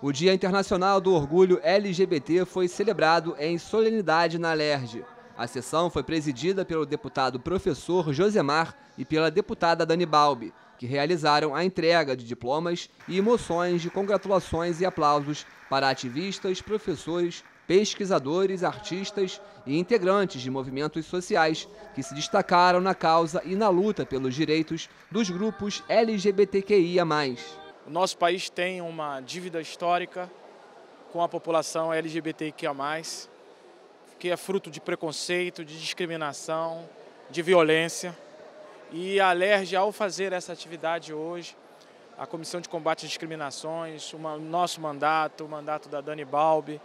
O Dia Internacional do Orgulho LGBT foi celebrado em solenidade na Alerj. A sessão foi presidida pelo deputado professor Josemar e pela deputada Dani Balbi, que realizaram a entrega de diplomas e moções de congratulações e aplausos para ativistas, professores, pesquisadores, artistas e integrantes de movimentos sociais que se destacaram na causa e na luta pelos direitos dos grupos LGBTQIA+. O nosso país tem uma dívida histórica com a população LGBTQIA+, que é fruto de preconceito, de discriminação, de violência. E a Alerj, ao fazer essa atividade hoje, a Comissão de Combate às Discriminações, o nosso mandato, o mandato da Dani Balbi,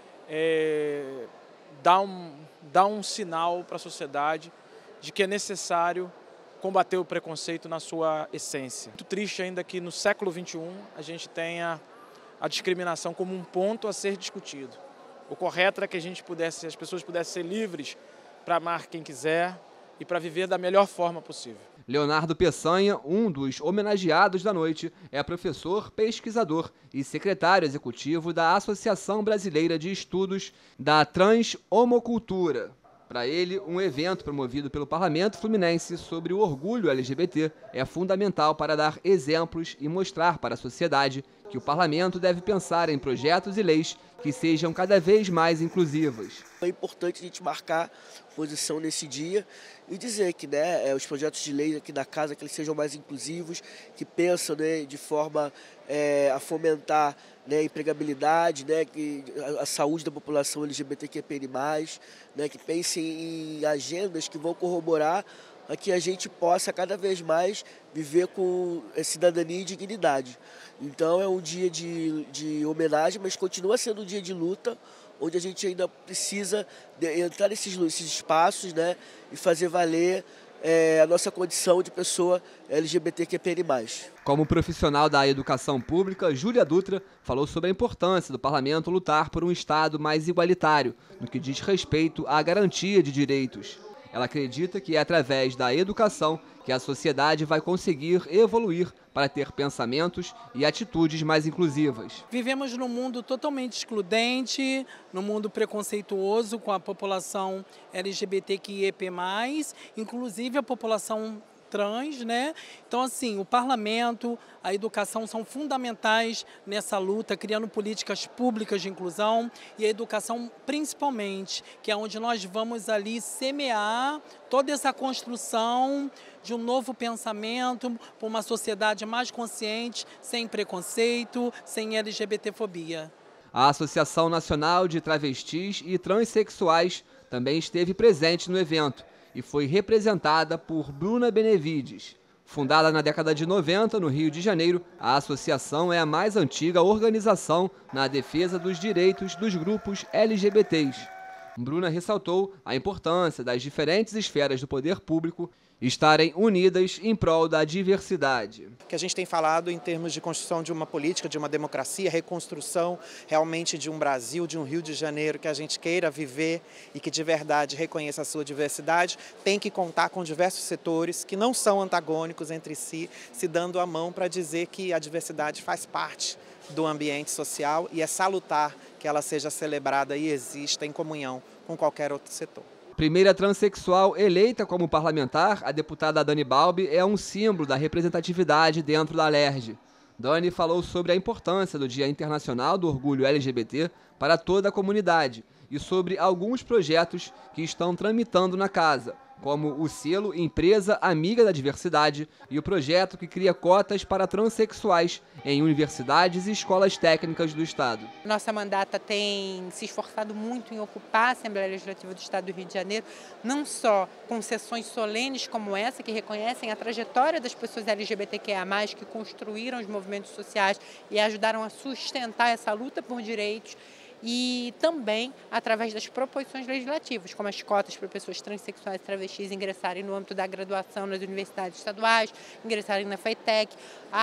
dá um sinal para a sociedade de que é necessário combater o preconceito na sua essência. Muito triste ainda que no século XXI a gente tenha a discriminação como um ponto a ser discutido. O correto era que as pessoas pudessem ser livres para amar quem quiser e para viver da melhor forma possível. Leonardo Peçanha, um dos homenageados da noite, é professor, pesquisador e secretário executivo da Associação Brasileira de Estudos da Transhomocultura. Para ele, um evento promovido pelo Parlamento Fluminense sobre o orgulho LGBT é fundamental para dar exemplos e mostrar para a sociedade que o parlamento deve pensar em projetos e leis que sejam cada vez mais inclusivas. É importante a gente marcar posição nesse dia e dizer que os projetos de lei aqui da casa que eles sejam mais inclusivos, que pensam de forma a fomentar a empregabilidade, a saúde da população LGBTQIA+, que pensem em agendas que vão corroborar a que a gente possa cada vez mais viver com cidadania e dignidade. Então é um dia de homenagem, mas continua sendo um dia de luta, onde a gente ainda precisa entrar nesses espaços e fazer valer a nossa condição de pessoa LGBTQIA+. Como profissional da educação pública, Júlia Dutra falou sobre a importância do parlamento lutar por um Estado mais igualitário, no que diz respeito à garantia de direitos. Ela acredita que é através da educação que a sociedade vai conseguir evoluir para ter pensamentos e atitudes mais inclusivas. Vivemos num mundo totalmente excludente, num mundo preconceituoso com a população LGBTQIA+, inclusive a população trans, Então, assim, o parlamento, a educação são fundamentais nessa luta, criando políticas públicas de inclusão e a educação principalmente, que é onde nós vamos ali semear toda essa construção de um novo pensamento para uma sociedade mais consciente, sem preconceito, sem LGBTfobia. A Associação Nacional de Travestis e Transsexuais também esteve presente no evento e foi representada por Bruna Benevides. Fundada na década de 90, no Rio de Janeiro, a associação é a mais antiga organização na defesa dos direitos dos grupos LGBTs. Bruna ressaltou a importância das diferentes esferas do poder público estarem unidas em prol da diversidade. Que a gente tem falado em termos de construção de uma política, de uma democracia, reconstrução realmente de um Brasil, de um Rio de Janeiro que a gente queira viver e que de verdade reconheça a sua diversidade, tem que contar com diversos setores que não são antagônicos entre si, se dando a mão para dizer que a diversidade faz parte do ambiente social e é salutar que ela seja celebrada e exista em comunhão com qualquer outro setor. Primeira transexual eleita como parlamentar, a deputada Dani Balbi é um símbolo da representatividade dentro da Alerj. Dani falou sobre a importância do Dia Internacional do Orgulho LGBT para toda a comunidade e sobre alguns projetos que estão tramitando na casa, como o selo Empresa Amiga da Diversidade e o projeto que cria cotas para transexuais em universidades e escolas técnicas do Estado. Nossa mandata tem se esforçado muito em ocupar a Assembleia Legislativa do Estado do Rio de Janeiro, não só com sessões solenes como essa, que reconhecem a trajetória das pessoas LGBTQIA+, que construíram os movimentos sociais e ajudaram a sustentar essa luta por direitos, e também através das proposições legislativas, como as cotas para pessoas transexuais e travestis ingressarem no âmbito da graduação nas universidades estaduais, ingressarem na FETEC,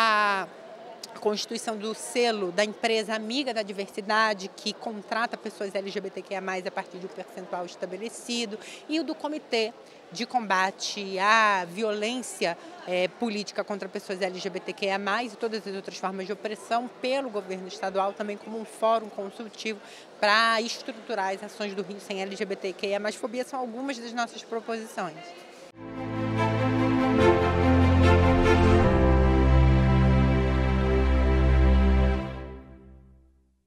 a constituição do selo da empresa amiga da diversidade, que contrata pessoas LGBTQIA+, a partir de um percentual estabelecido, e o do comitê de combate à violência política contra pessoas LGBTQIA+, e todas as outras formas de opressão pelo governo estadual, também como um fórum consultivo para estruturar as ações do Rio sem LGBTQIA+. Fobia são algumas das nossas proposições.